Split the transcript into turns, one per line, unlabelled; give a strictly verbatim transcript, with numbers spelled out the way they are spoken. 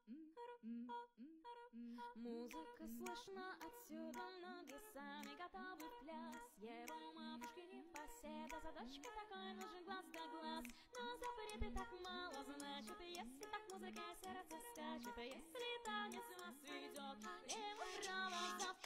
Музыка слышна отсюда, ноги сами готовы в пляс. Его матушки не поседа, за дочкой такой нужен глаз да глаз. Но запреты так мало, значит, если так музыка сердце скачет. Если танец вас ведет, лево, право,